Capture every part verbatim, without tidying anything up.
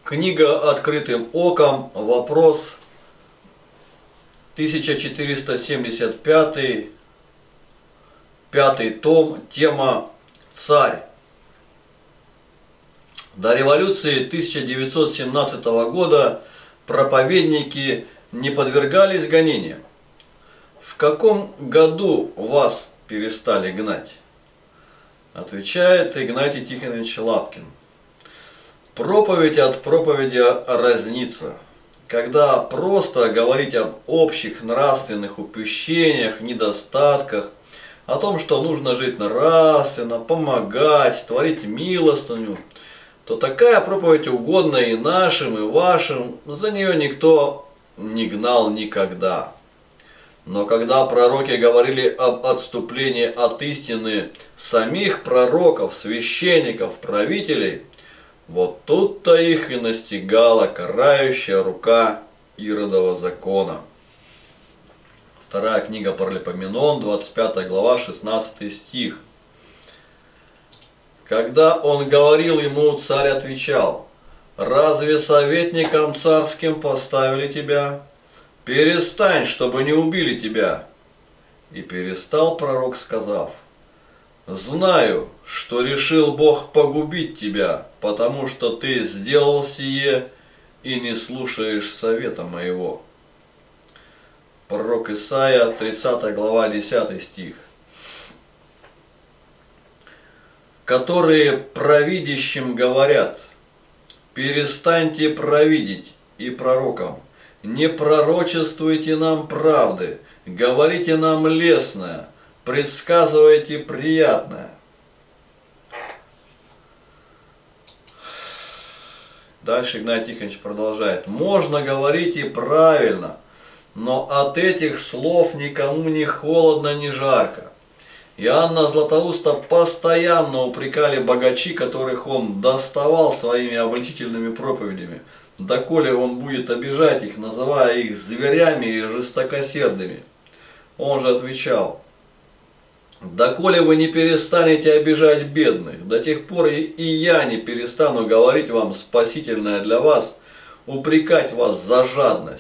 Книга «Открытым оком», вопрос тысяча четыреста семьдесят пятый, пятый том, тема «Царь». До революции тысяча девятьсот семнадцатого года проповедники не подвергались гонениям. В каком году вас перестали гнать? Отвечает Игнатий Тихонович Лапкин. Проповедь от проповеди разнится. Когда просто говорить об общих нравственных упущениях, недостатках, о том, что нужно жить нравственно, помогать, творить милостыню, то такая проповедь угодна и нашим, и вашим, за нее никто не гнал никогда. Но когда пророки говорили об отступлении от истины самих пророков, священников, правителей, вот тут-то их и настигала карающая рука Иродова закона. Вторая книга Паралипоменон, двадцать пятая глава, шестнадцатый стих. Когда он говорил ему, царь отвечал: «Разве советником царским поставили тебя? Перестань, чтобы не убили тебя». И перестал пророк, сказав: «Знаю, что решил Бог погубить тебя, потому что ты сделал сие и не слушаешь совета моего». Пророк Исаия, тридцатая глава, десятый стих. Которые провидящим говорят: перестаньте провидеть, и пророкам: не пророчествуйте нам правды, говорите нам лестное, предсказывайте приятное. Дальше Игнатий Тихонович продолжает. Можно говорить и правильно, но от этих слов никому ни холодно, ни жарко. Иоанна Златоуста постоянно упрекали богачи, которых он доставал своими обличительными проповедями, доколе он будет обижать их, называя их зверями и жестокосердыми. Он же отвечал: «Доколе вы не перестанете обижать бедных, до тех пор и я не перестану говорить вам спасительное для вас, упрекать вас за жадность».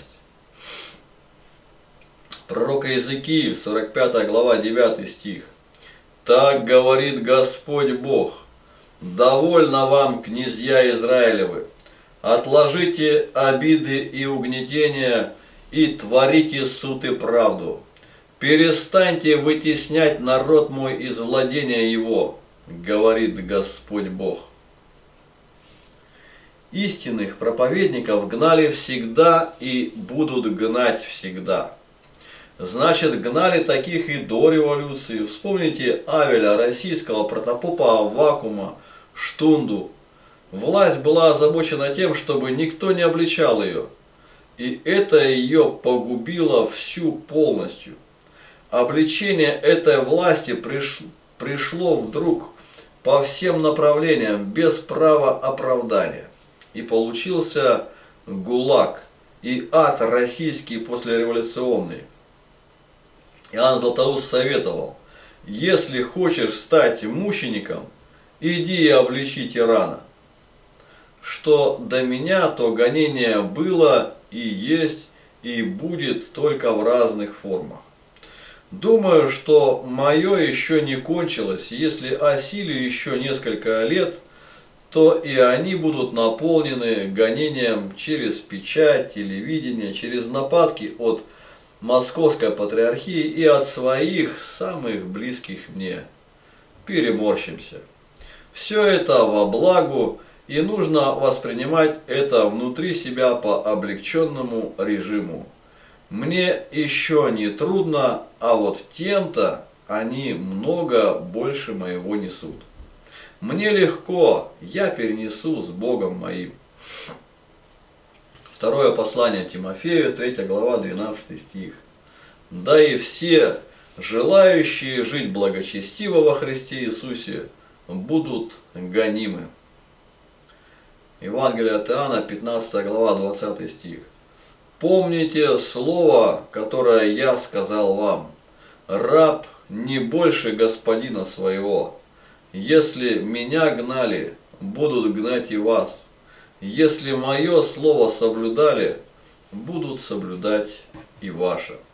Пророк Иезекииль, сорок пятая глава, девятый стих. «Так говорит Господь Бог: довольно вам, князья Израилевы, отложите обиды и угнетения и творите суд и правду. Перестаньте вытеснять народ мой из владения его, говорит Господь Бог». Истинных проповедников гнали всегда и будут гнать всегда. Значит, гнали таких и до революции. Вспомните Авеля, российского протопопа Аввакума, Штунду. Власть была озабочена тем, чтобы никто не обличал ее. И это ее погубило всю полностью. Обличение этой власти приш... пришло вдруг по всем направлениям, без права оправдания. И получился ГУЛАГ и ад российский послереволюционный. Иоанн Златоуст советовал: если хочешь стать мучеником, иди и обличи тирана. Что до меня, то гонение было и есть и будет только в разных формах. Думаю, что мое еще не кончилось. Если осилю еще несколько лет, то и они будут наполнены гонением через печать, телевидение, через нападки от Московской патриархии и от своих самых близких мне. Переморщимся. Все это во благо, и нужно воспринимать это внутри себя по облегченному режиму. Мне еще не трудно, а вот тем-то они много больше моего несут. Мне легко, я перенесу с Богом моим. Второе послание Тимофею, третья глава, двенадцатый стих. Да и все, желающие жить благочестиво во Христе Иисусе, будут гонимы. Евангелие от Иоанна, пятнадцатая глава, двадцатый стих. Помните слово, которое я сказал вам: раб не больше господина своего. Если меня гнали, будут гнать и вас. Если мое слово соблюдали, будут соблюдать и ваше.